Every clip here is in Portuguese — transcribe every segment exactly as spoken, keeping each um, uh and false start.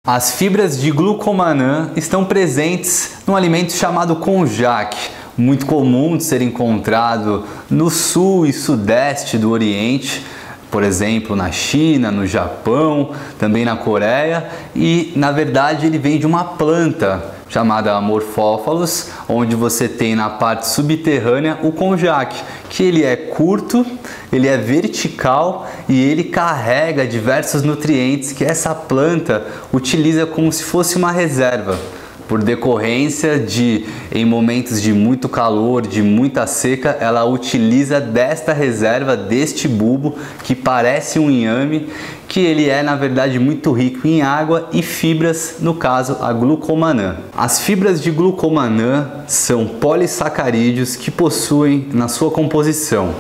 As fibras de glucomannan estão presentes num alimento chamado konjac, muito comum de ser encontrado no sul e sudeste do Oriente, por exemplo, na China, no Japão, também na Coreia, e na verdade ele vem de uma planta chamada Amorphophallus, onde você tem na parte subterrânea o konjac, que ele é curto, ele é vertical e ele carrega diversos nutrientes que essa planta utiliza como se fosse uma reserva, por decorrência de, em momentos de muito calor, de muita seca, ela utiliza desta reserva, deste bulbo, que parece um inhame, que ele é na verdade muito rico em água e fibras, no caso a glucomannan. As fibras de glucomannan são polissacarídeos que possuem na sua composição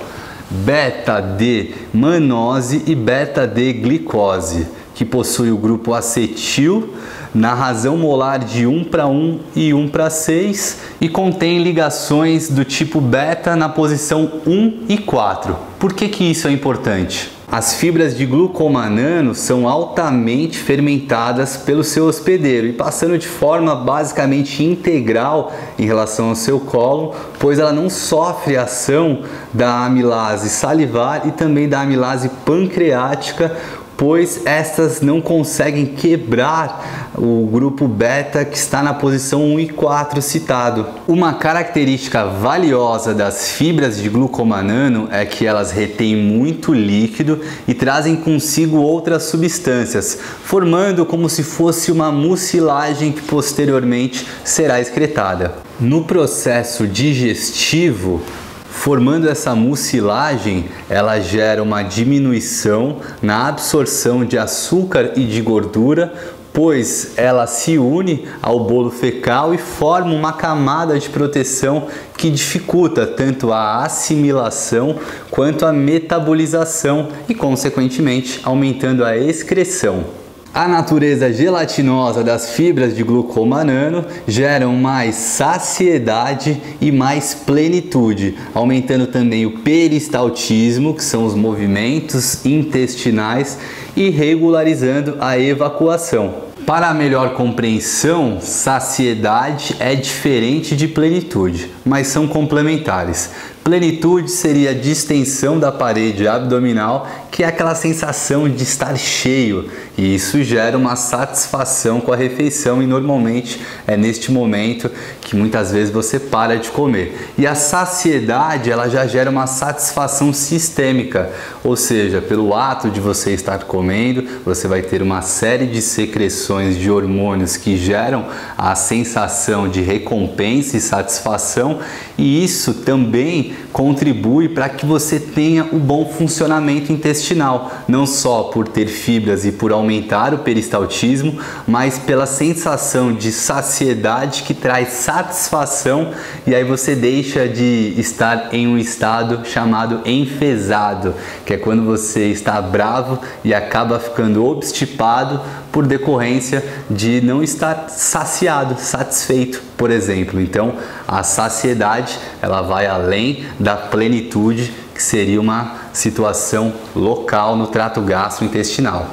beta-D-manose e beta-D-glicose, que possui o grupo acetil na razão molar de um para um e um para seis e contém ligações do tipo beta na posição um e quatro. Por que que isso é importante? As fibras de glucomannan são altamente fermentadas pelo seu hospedeiro e passando de forma basicamente integral em relação ao seu cólon, pois ela não sofre ação da amilase salivar e também da amilase pancreática, pois estas não conseguem quebrar o grupo beta que está na posição um e quatro citado. Uma característica valiosa das fibras de glucomannan é que elas retêm muito líquido e trazem consigo outras substâncias, formando como se fosse uma mucilagem que posteriormente será excretada. No processo digestivo, formando essa mucilagem, ela gera uma diminuição na absorção de açúcar e de gordura, pois ela se une ao bolo fecal e forma uma camada de proteção que dificulta tanto a assimilação quanto a metabolização e, consequentemente, aumentando a excreção. A natureza gelatinosa das fibras de glucomannan geram mais saciedade e mais plenitude, aumentando também o peristaltismo, que são os movimentos intestinais, e regularizando a evacuação. Para a melhor compreensão, saciedade é diferente de plenitude, mas são complementares. Plenitude seria a distensão da parede abdominal, que é aquela sensação de estar cheio, e isso gera uma satisfação com a refeição, e normalmente é neste momento que muitas vezes você para de comer. E a saciedade, ela já gera uma satisfação sistêmica, ou seja, pelo ato de você estar comendo, você vai ter uma série de secreções de hormônios que geram a sensação de recompensa e satisfação, e isso também contribui para que você tenha um bom funcionamento intestinal, não só por ter fibras e por aumentar o peristaltismo, mas pela sensação de saciedade que traz satisfação, e aí você deixa de estar em um estado chamado enfesado, que é quando você está bravo e acaba ficando obstipado por decorrência de não estar saciado, satisfeito, por exemplo. Então, a saciedade, ela vai além da plenitude, que seria uma situação local no trato gastrointestinal.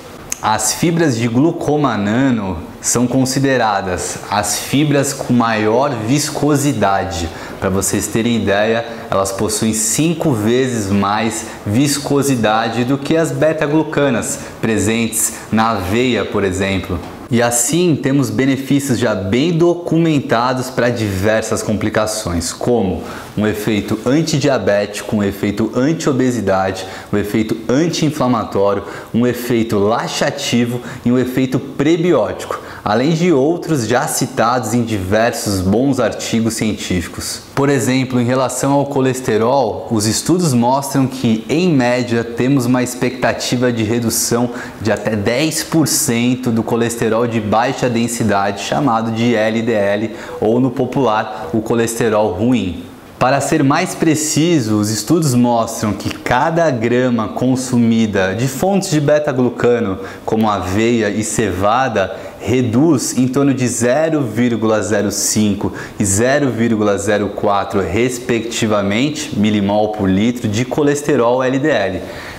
As fibras de glucomannan são consideradas as fibras com maior viscosidade. Para vocês terem ideia, elas possuem cinco vezes mais viscosidade do que as beta-glucanas presentes na aveia, por exemplo. E assim temos benefícios já bem documentados para diversas complicações, como um efeito antidiabético, um efeito anti-obesidade, um efeito anti-inflamatório, um efeito laxativo e um efeito prebiótico, além de outros já citados em diversos bons artigos científicos. Por exemplo, em relação ao colesterol, os estudos mostram que, em média, temos uma expectativa de redução de até dez por cento do colesterol de baixa densidade, chamado de L D L, ou no popular, o colesterol ruim. Para ser mais preciso, os estudos mostram que cada grama consumida de fontes de beta-glucano, como aveia e cevada, reduz em torno de zero vírgula zero cinco e zero vírgula zero quatro, respectivamente, milimol por litro de colesterol L D L.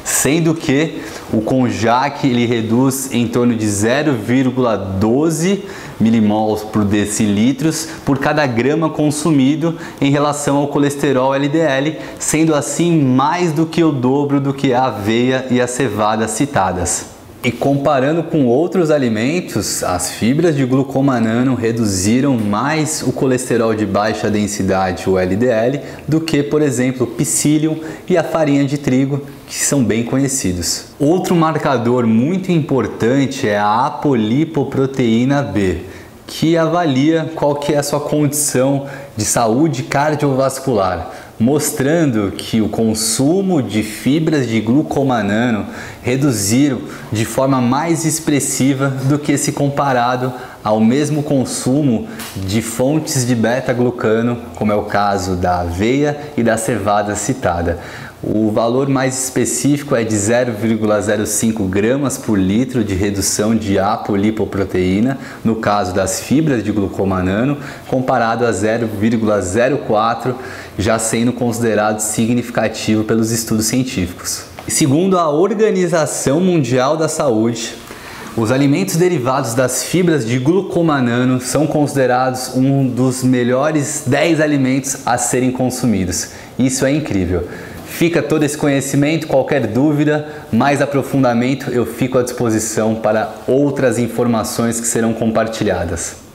sendo que o Konjac ele reduz em torno de zero vírgula doze milimols por decilitros por cada grama consumido em relação ao colesterol L D L, sendo assim mais do que o dobro do que a aveia e a cevada citadas. E comparando com outros alimentos, as fibras de glucoma nano reduziram mais o colesterol de baixa densidade, o L D L, do que, por exemplo, o psyllium e a farinha de trigo, que são bem conhecidos. Outro marcador muito importante é a apolipoproteína B, que avalia qual que é a sua condição de saúde cardiovascular, mostrando que o consumo de fibras de glucoma nano reduziram de forma mais expressiva do que se comparado ao mesmo consumo de fontes de beta-glucano, como é o caso da aveia e da cevada citada. O valor mais específico é de zero vírgula zero cinco gramas por litro de redução de apolipoproteína, no caso das fibras de glucoma nano, comparado a zero vírgula zero quatro, já sendo considerado significativo pelos estudos científicos. Segundo a Organização Mundial da Saúde, os alimentos derivados das fibras de glucoma nano são considerados um dos melhores dez alimentos a serem consumidos. Isso é incrível. Fica todo esse conhecimento, qualquer dúvida, mais aprofundamento, eu fico à disposição para outras informações que serão compartilhadas.